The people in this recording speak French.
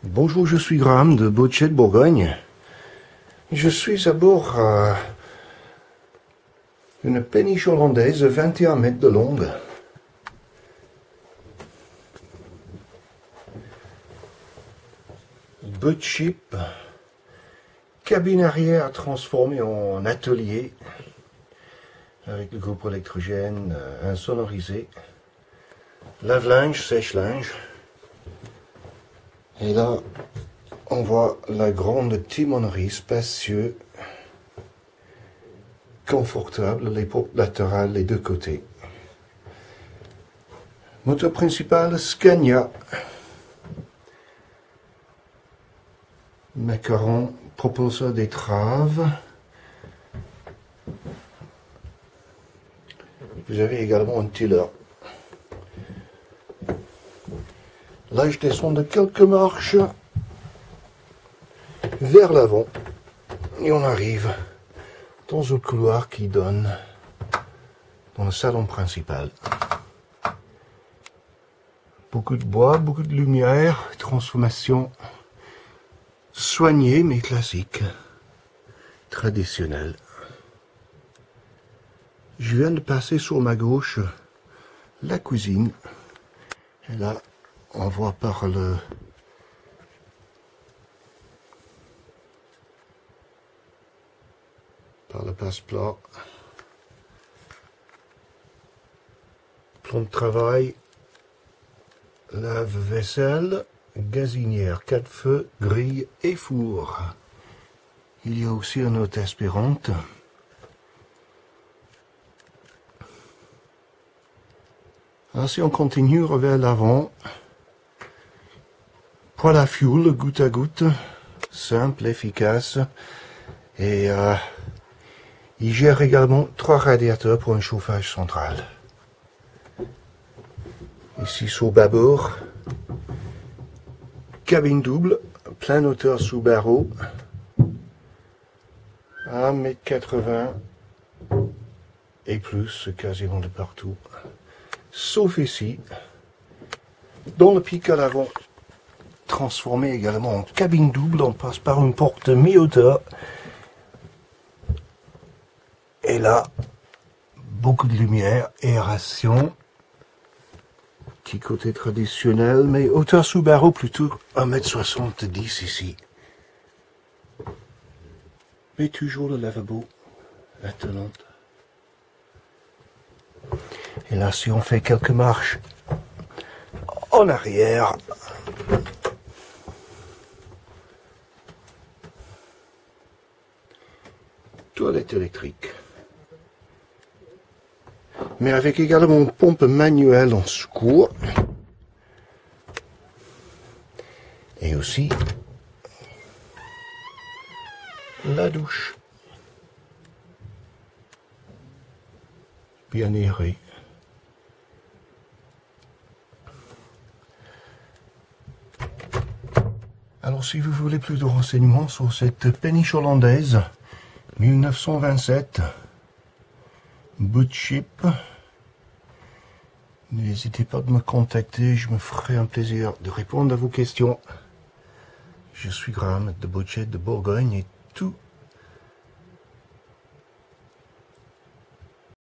Bonjour, je suis Graham de Bochet de Bourgogne. Je suis à bord d'une péniche hollandaise de 21 mètres de longue. Boat ship, cabine arrière transformée en atelier avec le groupe électrogène insonorisé, lave-linge, sèche-linge. Et là, on voit la grande timonerie spacieuse, confortable, les portes latérales les deux côtés. Moteur principal Scania. Macaron, propulseur d'étrave. Vous avez également un tiller. Là, je descends de quelques marches vers l'avant et on arrive dans un couloir qui donne dans le salon principal. Beaucoup de bois, beaucoup de lumière, transformation soignée mais classique, traditionnelle. Je viens de passer sur ma gauche la cuisine et là on voit par le passe-plat, plan de travail, lave-vaisselle, gazinière, 4 feux, grille et four. Il y a aussi une hôte aspirante. Ainsi on continue vers l'avant. Poêle à fioul, goutte à goutte, simple, efficace. Et il gère également 3 radiateurs pour un chauffage central. Ici sur bâbord, cabine double, plein hauteur sous barreau, 1,80 m et plus, quasiment de partout. Sauf ici, dans le pic à l'avant, transformé également en cabine double, on passe par une porte mi-hauteur. Et là, beaucoup de lumière, aération, petit côté traditionnel, mais hauteur sous barreau plutôt 1,70 m ici. Mais toujours le lavabo, attenante. Et là, si on fait quelques marches en arrière, toilette électrique. Mais avec également une pompe manuelle en secours. Et aussi la douche. Bien aérée. Alors si vous voulez plus de renseignements sur cette péniche hollandaise, 1927, boat ship, n'hésitez pas à me contacter, je me ferai un plaisir de répondre à vos questions. Je suis Graham de Bochet de Bourgogne et tout